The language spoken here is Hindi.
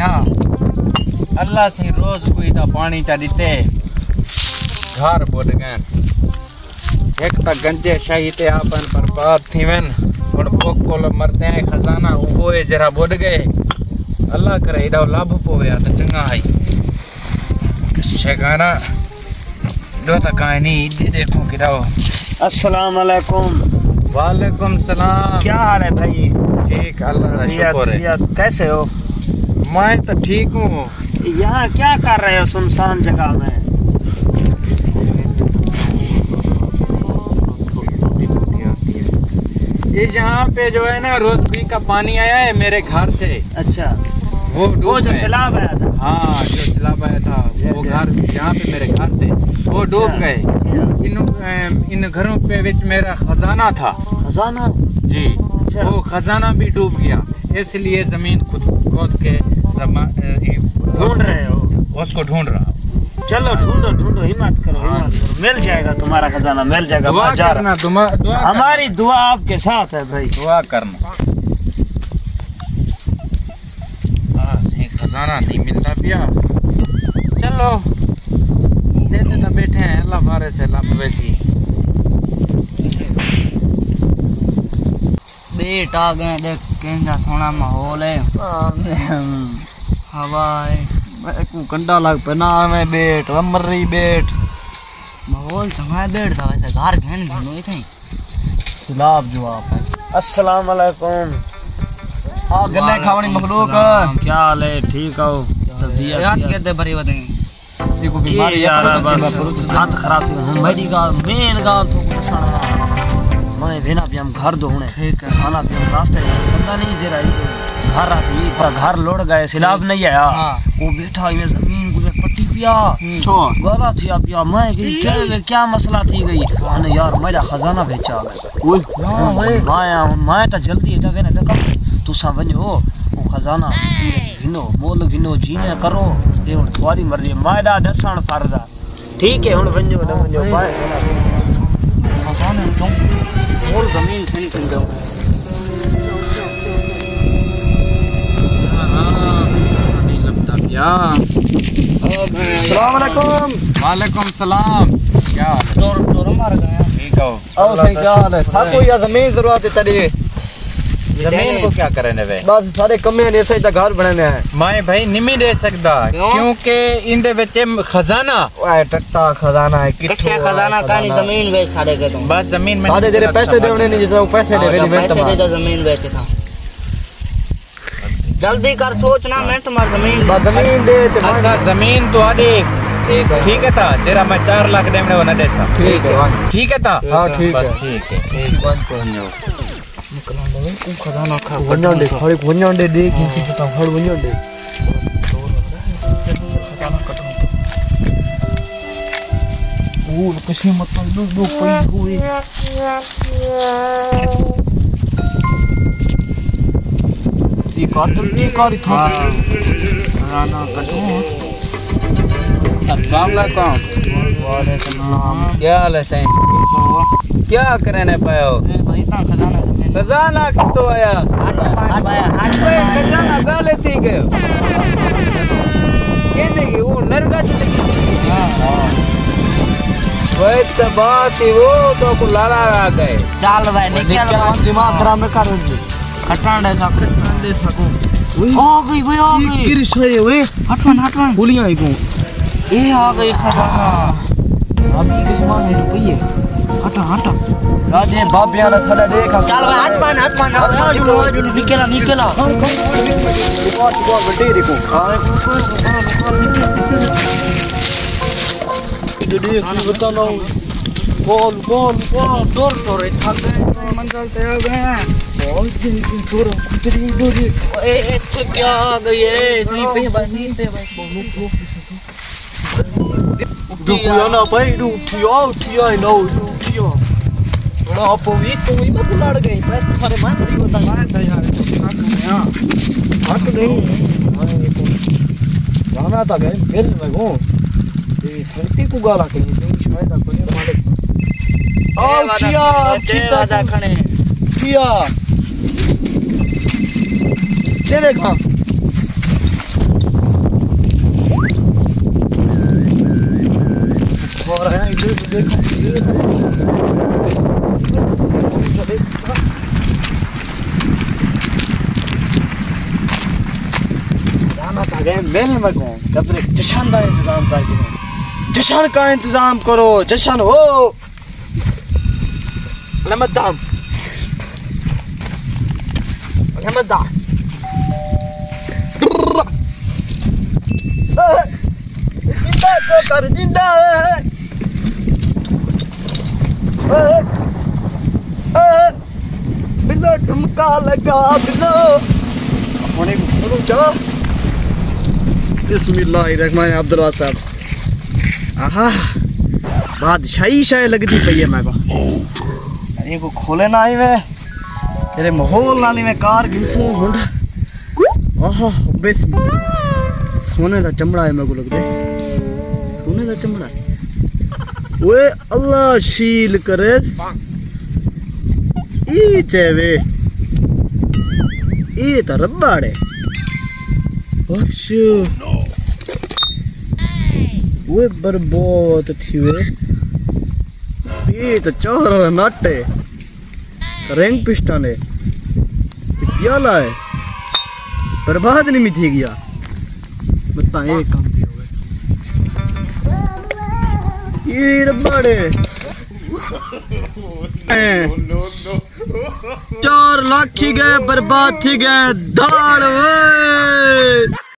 पिया अल्लाह से रोज कोई ता पानी चा दीते घर बुड गए एक तक गंजे शाही ते आपन बर्बाद थी वन और पोकोल मरते हैं खजाना उहोए जरा बुड गए अल्लाह करे एडो लाभ पोया तो चंगा है शेगाना दो तक नहीं देखो किराओ। अस्सलाम वालेकुम। वालेकुम सलाम। क्या हाल है भाई? ठीक अल्लाह का शुक्र है। कैसे हो? मैं तो ठीक हूँ। यहाँ क्या कर रहे हो सुनसान जगह में? ये यहाँ पे जो है ना रोजबी का पानी आया है मेरे घर से। अच्छा वो जो सैलाब आया था। हाँ जो सैलाब आया था वो घर यहाँ पे मेरे घर थे वो डूब गए। इन घरों पे विच मेरा खजाना था। खजाना? जी। अच्छा। वो खजाना भी डूब गया इसलिए जमीन खुद खोद के ढूंढ रहे हो? उसको ढूंढ रहा हूँ। चलो ढूंढो हिम्मत करो मिल जाएगा तुम्हारा खजाना मिल जाएगा। दुआ करना हमारी दुआ आपके साथ है भाई। दुआ करना। खजाना नहीं मिलता पिया चलो देते तो बैठे हैं अल्लाह बारे से अल्लाह मवेशी बेट आ गए देख कैसा सोना माहौल है हवा है कंडा लग पे ना में बेट मर रही बेट माहौल समय बेट था वैसे घर घेन घेनो थे सैलाब जो आप है। अस्सलाम वालेकुम। हाँ गन्ने खावनी मखलूक क्या हाल है? ठीक हो? याद कहते भरी बताएंगे देखो बीमारी यार हाथ खराब थी मेडिकल मेन का तो सणा मैं भेना भी हम घर दो हुने ठीक है खाना भी नाश्ता पता नहीं जे रही घर रासी घर लोड गए सैलाब नहीं आया वो बैठा ये जमीन गुजर पट्टी पिया छो गला थी पिया मैं क्या मसला थी गई अने यार मेरा खजाना बेचा गया ओए मैं तो जल्दी था वेने देखा तुसा वञो वो खजाना गिनो मोल गिनो जीने करो ये हुन तुम्हारी मर्जी मायदा दसण फर्ज ठीक है हुन वञो न वञो बाय खजाने तो मोल जमीन थी दो नहीं लगता क्या। अस्सलाम वालेकुम। वालेकुम सलाम। क्या तोर मार गया ठीक हो? ओ सही क्या हाल है? थाको या जमीन जरूरत है तेरी जमीन को क्या करने वे बस सारे कमे ने सही घर बनाने है मैं भाई नहीं दे सकता क्योंकि इंदे विच खजाना ओए टट्टा खजाना है किसे खजाना कानी जमीन बेच सारे के तुम बस जमीन में सारे तेरे पैसे देने नहीं जैसे पैसे दे मेरी पैसे दे दो जमीन बेच था जल्दी कर सोचना मैं तुम्हारी जमीन दे। अच्छा जमीन तो आदि ठीक है था तेरा मैं 4 लाख देने वो न दे सकता ठीक है था हां ठीक है ठीक है खजाना खा वन्योंडे खड़ी वन्योंडे दे किसी के ता खड़ वन्योंडे ओ किसी मत दो कोई हुई ये कारी था खजाना कटो। अस्सलाम वालेकुम। वालेकुम सलाम। क्या हाल है सही क्या करने पाए हो? भाई इतना खजाना कितो आया खजाना गाले थी गयो कहने की वो नरगट लगी वही तो बात ही वो तो को लाला आ गए चल भाई निकल दिमाग खराब न कर खटांडे सको आ गई भाई आ गई किरिश है वे हटवन भूलिया ही को ए आ गई खजाना अभी किस मांगे रुपये हटा राजे बाप यार थले देख चल भाई हटवन निकला बड़ी देखो दीदी बता ना कौन तोर थक गए मंजिल पे आ गए बहुत तोर कुतरी डोरी ए तो क्या आ गई है नी पे भाई दुखिया ना भाई उठिया नो उठिया बड़ा अपोवी तो ही मत लड़ गई पैसे सारे मैं नहीं बता हक नहीं जाना था गए मिल में गो ये सैती को गाला कहीं नहीं शायद कोई मालिक आओ चिया आधा खणे चिया चले खा मेल में कौन कब्र जश्न का इंतजाम कर जश्न का इंतजाम करो जश्न हो लमदाम लमदाम जिंदा को कर जिंदा बिलो ठुमका लगा बिलो होने को खोलो चलो बिस्मिल्लाहिर्रहमान अब्दुल साहब आहा बादशाही शाय लगती पई है मैं को ये को खोले ना आई मैं तेरे माहौल नाली में कार गिनसू मुंड आहा बिस्मिल्लाह सोने का चमड़ा है मेरे को लगता है सोने का चमड़ा है ओए अल्लाह शील करे ई चेवे ई तो रब्बाड़ है वो बर्बाद थी वे ये तो चार नाटे रैंक पिस्टन है प्याला है बर्बाद नहीं थी गया बता एक काम भी हो गए ये रब्बाड़े 4 लाख ही गए बर्बाद थी गए दाड़ वे